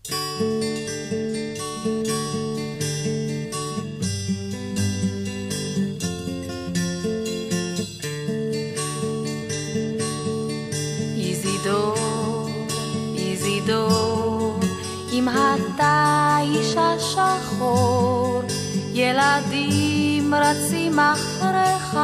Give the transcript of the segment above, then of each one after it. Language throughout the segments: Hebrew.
איזידור, אם אתה איש השחור, ילדים רצים אחריך,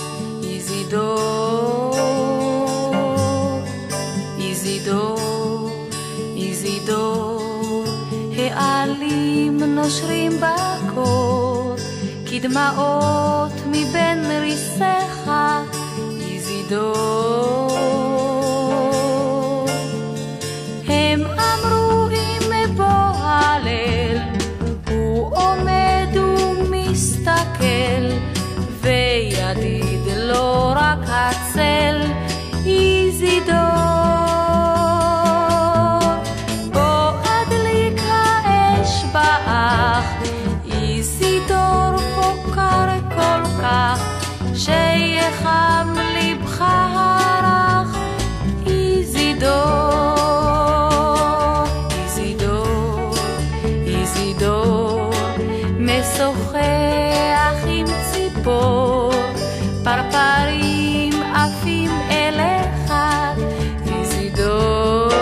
איזידור, איזידור, איזידור, העלים נושרים בקור, כדמעות מבין ריסך, איזידור. הם אמרו אם בוא הליל, הוא עומד ומסתכל, וידיד לא רק הצל, איזידור. בוא אדליק האש באח, איזידור פוקר כל כך, שיחם לבך הרך, איזידור, איזידור, איזידור, משוחח עם ציפור, פרפרים עפים אליך, איזידור,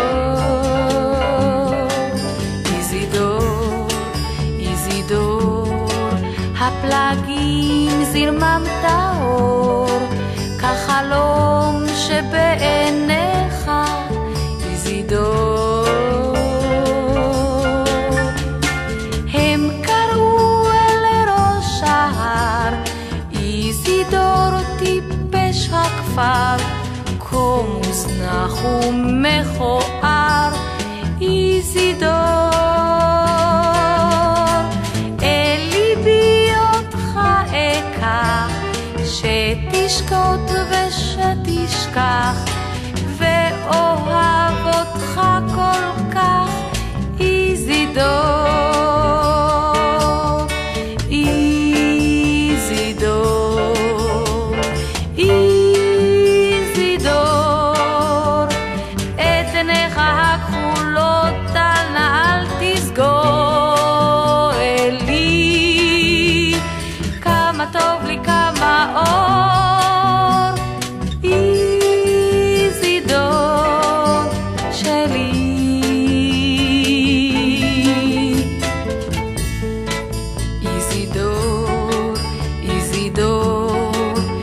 איזידור, איזידור, הפלגים זרמם טהור, כחלום שבעיניך, איזידור. הם קראו אל ראש ההר, איזידור טיפש הכפר, כה מוזנח ומכוער, איזידור. אל ליבי אותך אקח, שתשקוט ושתשכח, ואוהב אותך כל כך, איזידור, איזידור, איזידור. את עיניך הכחולות אל תסגור אלי, כמה טוב לי כמה אור, איזידור שלי. איזידור, איזידור,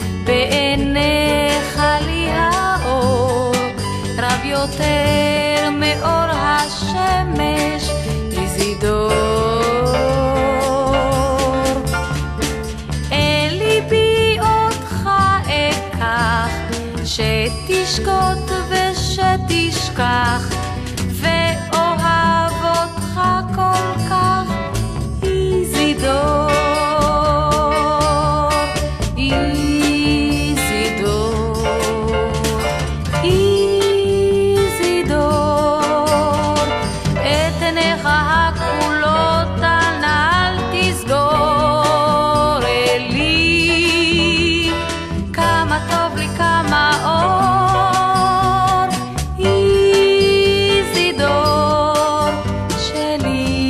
בעיניך לי האור, רב יותר מאור השמש, איזידור. אל ליבי אותך אקח, שתשקוט ושתשכח, ואוהב אותך כל כך, איזידור, איזידור, איזידור. את עיניך הכחולות אל תסגור אלי, כמה טוב לי כמה אור, איזידור שלי.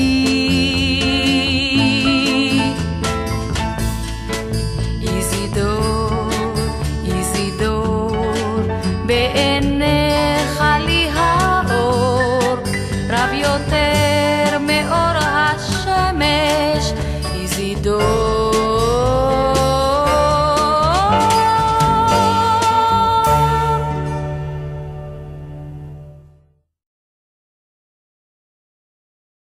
איזידור, איזידור, בעיניך לי האור, רב יותר מאור השמש,